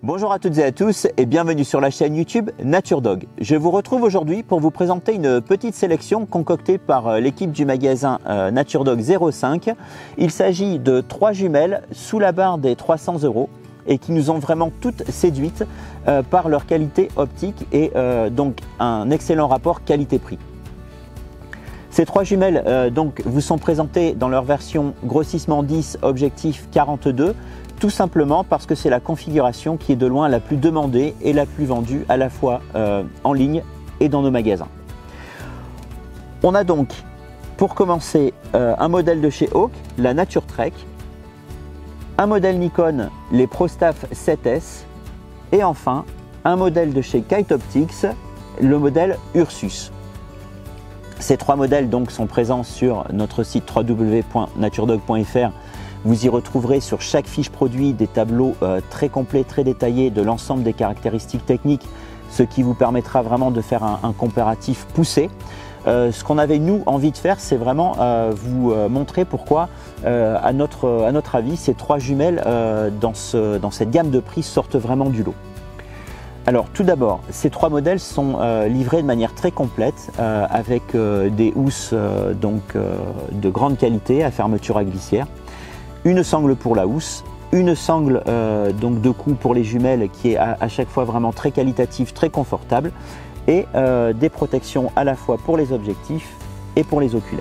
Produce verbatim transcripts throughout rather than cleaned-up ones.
Bonjour à toutes et à tous et bienvenue sur la chaîne YouTube NatureDog. Je vous retrouve aujourd'hui pour vous présenter une petite sélection concoctée par l'équipe du magasin NatureDog zéro cinq. Il s'agit de trois jumelles sous la barre des trois cents euros et qui nous ont vraiment toutes séduites euh, par leur qualité optique et euh, donc un excellent rapport qualité-prix. Ces trois jumelles euh, donc, vous sont présentées dans leur version grossissement dix, objectif quarante-deux, tout simplement parce que c'est la configuration qui est de loin la plus demandée et la plus vendue à la fois euh, en ligne et dans nos magasins. On a donc pour commencer euh, un modèle de chez Hawk, la Nature Trek, un modèle Nikon, les ProStaff sept S et enfin un modèle de chez Kite Optics, le modèle Ursus. Ces trois modèles donc sont présents sur notre site w w w point naturedog point f r. Vous y retrouverez sur chaque fiche produit des tableaux euh, très complets, très détaillés de l'ensemble des caractéristiques techniques, ce qui vous permettra vraiment de faire un, un comparatif poussé. Euh, ce qu'on avait nous envie de faire, c'est vraiment euh, vous euh, montrer pourquoi, euh, à, notre, à notre avis, ces trois jumelles euh, dans, ce, dans cette gamme de prix sortent vraiment du lot. Alors tout d'abord, ces trois modèles sont euh, livrés de manière très complète euh, avec euh, des housses euh, donc, euh, de grande qualité à fermeture à glissière, une sangle pour la housse, une sangle euh, donc de cou pour les jumelles qui est à, à chaque fois vraiment très qualitative, très confortable et euh, des protections à la fois pour les objectifs et pour les oculaires.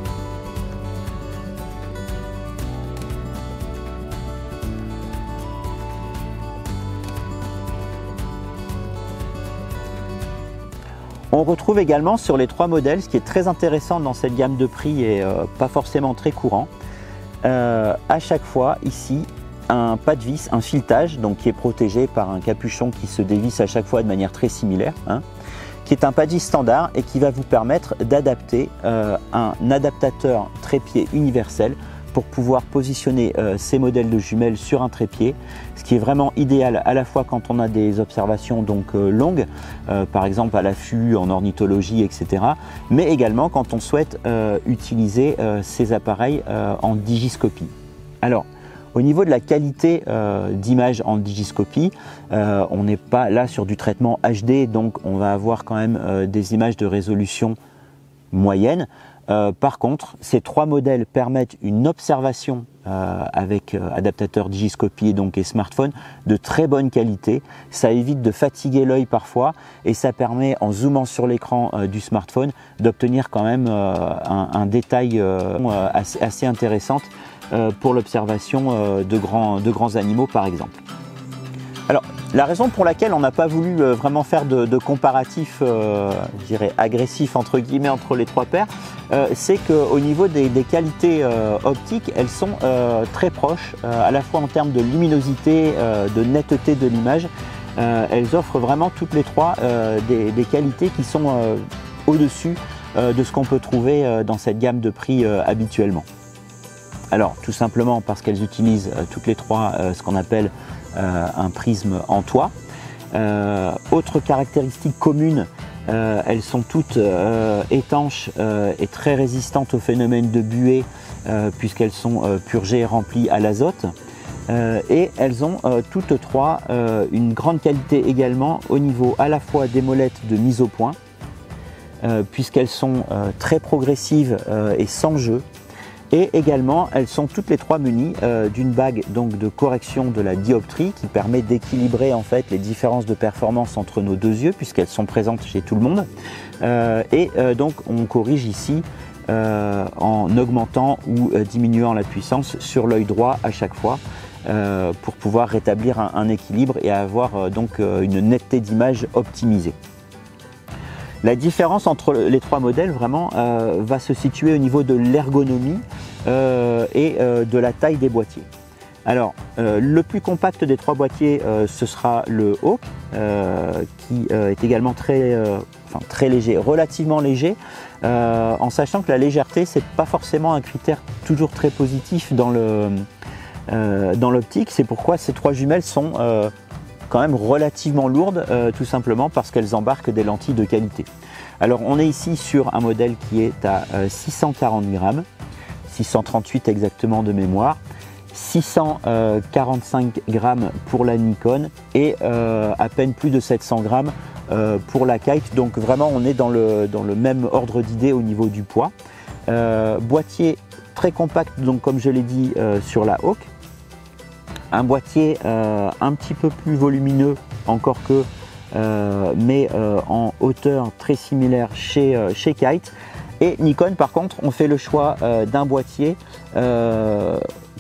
On retrouve également sur les trois modèles, ce qui est très intéressant dans cette gamme de prix et euh, pas forcément très courant, euh, à chaque fois ici un pas de vis, un filetage donc qui est protégé par un capuchon qui se dévisse à chaque fois de manière très similaire, hein, qui est un pas de vis standard et qui va vous permettre d'adapter euh, un adaptateur trépied universel pour pouvoir positionner euh, ces modèles de jumelles sur un trépied, ce qui est vraiment idéal à la fois quand on a des observations donc euh, longues, euh, par exemple à l'affût, en ornithologie, et cetera, mais également quand on souhaite euh, utiliser euh, ces appareils euh, en digiscopie. Alors, au niveau de la qualité euh, d'image en digiscopie, euh, on n'est pas là sur du traitement H D, donc on va avoir quand même euh, des images de résolution moyenne. Euh, par contre, ces trois modèles permettent une observation euh, avec euh, adaptateur digiscopie et, donc, et smartphone de très bonne qualité. Ça évite de fatiguer l'œil parfois et ça permet, en zoomant sur l'écran euh, du smartphone, d'obtenir quand même euh, un, un détail euh, assez, assez intéressant euh, pour l'observation euh, de, grands, de grands animaux par exemple. Alors, la raison pour laquelle on n'a pas voulu euh, vraiment faire de, de comparatif, euh, je dirais agressif entre guillemets entre les trois paires, euh, c'est qu'au niveau des, des qualités euh, optiques, elles sont euh, très proches, euh, à la fois en termes de luminosité, euh, de netteté de l'image. Euh, elles offrent vraiment toutes les trois euh, des, des qualités qui sont euh, au-dessus euh, de ce qu'on peut trouver euh, dans cette gamme de prix euh, habituellement. Alors, tout simplement parce qu'elles utilisent euh, toutes les trois euh, ce qu'on appelle Euh, un prisme en toit. Euh, autre caractéristique commune, euh, elles sont toutes euh, étanches euh, et très résistantes au phénomène de buée euh, puisqu'elles sont euh, purgées et remplies à l'azote. Euh, et elles ont euh, toutes trois euh, une grande qualité également au niveau à la fois des molettes de mise au point, euh, puisqu'elles sont euh, très progressives euh, et sans jeu. Et également, elles sont toutes les trois munies euh, d'une bague donc, de correction de la dioptrie qui permet d'équilibrer en fait les différences de performance entre nos deux yeux puisqu'elles sont présentes chez tout le monde. Euh, et euh, donc on corrige ici euh, en augmentant ou euh, diminuant la puissance sur l'œil droit à chaque fois euh, pour pouvoir rétablir un, un équilibre et avoir euh, donc euh, une netteté d'image optimisée. La différence entre les trois modèles vraiment euh, va se situer au niveau de l'ergonomie euh, et euh, de la taille des boîtiers. Alors, euh, le plus compact des trois boîtiers, euh, ce sera le Hawk, euh, qui euh, est également très, euh, enfin, très léger, relativement léger, euh, en sachant que la légèreté, c'est pas forcément un critère toujours très positif dans le, euh, dans l'optique. C'est pourquoi ces trois jumelles sont euh, quand même relativement lourdes, euh, tout simplement parce qu'elles embarquent des lentilles de qualité. Alors on est ici sur un modèle qui est à euh, six cent quarante grammes, six cent trente-huit exactement de mémoire, six cent quarante-cinq grammes pour la Nikon et euh, à peine plus de sept cents grammes euh, pour la Kite. Donc vraiment on est dans le, dans le même ordre d'idée au niveau du poids. Euh, boîtier très compact, donc comme je l'ai dit euh, sur la Hawk. Un boîtier euh, un petit peu plus volumineux encore que, euh, mais euh, en hauteur très similaire chez, euh, chez Kite. Et Nikon par contre on fait le choix euh, d'un boîtier euh,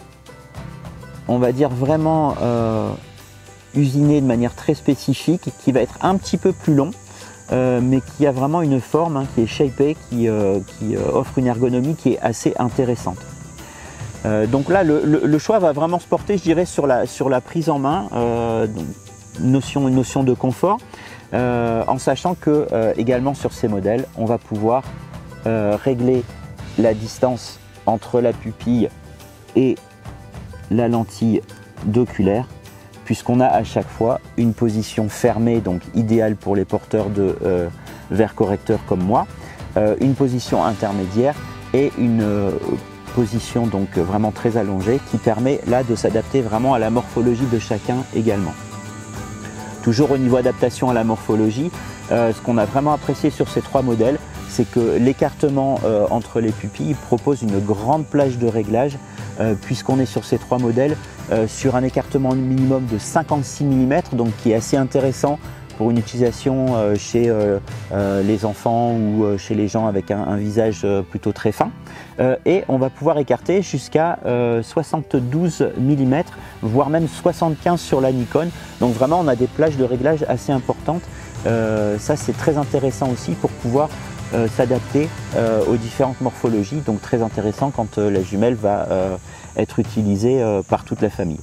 on va dire vraiment euh, usiné de manière très spécifique, qui va être un petit peu plus long, euh, mais qui a vraiment une forme hein, qui est shapée, qui, euh, qui euh, offre une ergonomie qui est assez intéressante. Euh, donc là, le, le, le choix va vraiment se porter, je dirais, sur la, sur la prise en main, euh, donc, notion, une notion de confort, euh, en sachant que euh, également sur ces modèles, on va pouvoir euh, régler la distance entre la pupille et la lentille d'oculaire, puisqu'on a à chaque fois une position fermée, donc idéale pour les porteurs de euh, verres correcteurs comme moi, euh, une position intermédiaire et une euh, position donc vraiment très allongée qui permet là de s'adapter vraiment à la morphologie de chacun également. Toujours au niveau adaptation à la morphologie, euh, ce qu'on a vraiment apprécié sur ces trois modèles, c'est que l'écartement euh, entre les pupilles propose une grande plage de réglage, euh, puisqu'on est sur ces trois modèles euh, sur un écartement minimum de cinquante-six millimètres, donc qui est assez intéressant pour une utilisation euh, chez euh, euh, les enfants ou euh, chez les gens avec un, un visage euh, plutôt très fin. Euh, et on va pouvoir écarter jusqu'à euh, soixante-douze millimètres, voire même soixante-quinze sur la Nikon. Donc vraiment on a des plages de réglage assez importantes. Euh, ça c'est très intéressant aussi pour pouvoir Euh, s'adapter euh, aux différentes morphologies, donc très intéressant quand euh, la jumelle va euh, être utilisée euh, par toute la famille.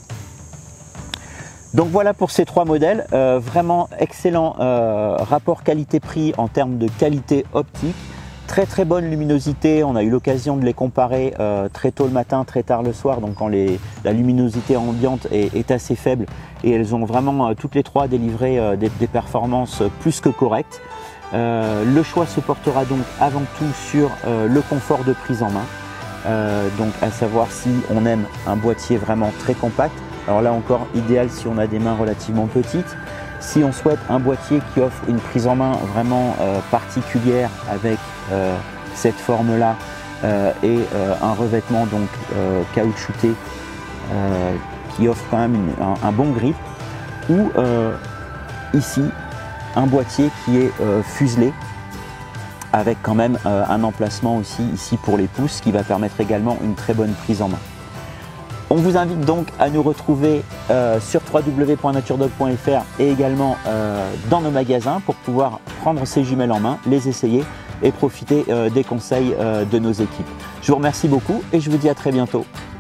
Donc voilà pour ces trois modèles, euh, vraiment excellent euh, rapport qualité-prix en termes de qualité optique, très très bonne luminosité, on a eu l'occasion de les comparer euh, très tôt le matin, très tard le soir, donc quand les, la luminosité ambiante est, est assez faible, et elles ont vraiment euh, toutes les trois délivré euh, des, des performances plus que correctes. Euh, le choix se portera donc avant tout sur euh, le confort de prise en main, euh, donc à savoir si on aime un boîtier vraiment très compact, alors là encore idéal si on a des mains relativement petites, si on souhaite un boîtier qui offre une prise en main vraiment euh, particulière avec euh, cette forme là euh, et euh, un revêtement donc euh, caoutchouté euh, qui offre quand même une, un, un bon grip, ou euh, ici un boîtier qui est euh, fuselé avec quand même euh, un emplacement aussi ici pour les pouces qui va permettre également une très bonne prise en main. On vous invite donc à nous retrouver euh, sur w w w point naturdog point f r et également euh, dans nos magasins pour pouvoir prendre ces jumelles en main, les essayer et profiter euh, des conseils euh, de nos équipes. Je vous remercie beaucoup et je vous dis à très bientôt.